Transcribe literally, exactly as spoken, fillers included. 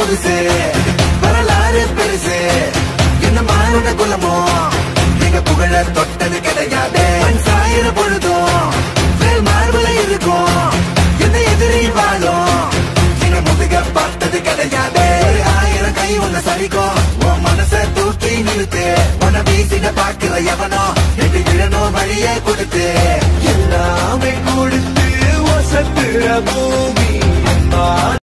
புதுசு வரலாறு பெருசு என்ன மானுட குலமோ நீங்க புகழ தொட்டது கிடையாது சாயிர பொழுதும் வேல் மார்புல இருக்கும் என்ன எதிரி வாழும் நீங்க முதுக பார்த்தது கிடையாது ஆயிரம் கை உன்ன சரிக்கும் உன் மனச தூக்கி நிறுத்து உன்ன வீசிட பாக்குற எவனோ எட்டு விழனோ வழியே கொடுத்து எல்லாமே கொடுத்து வசத்துற பூமி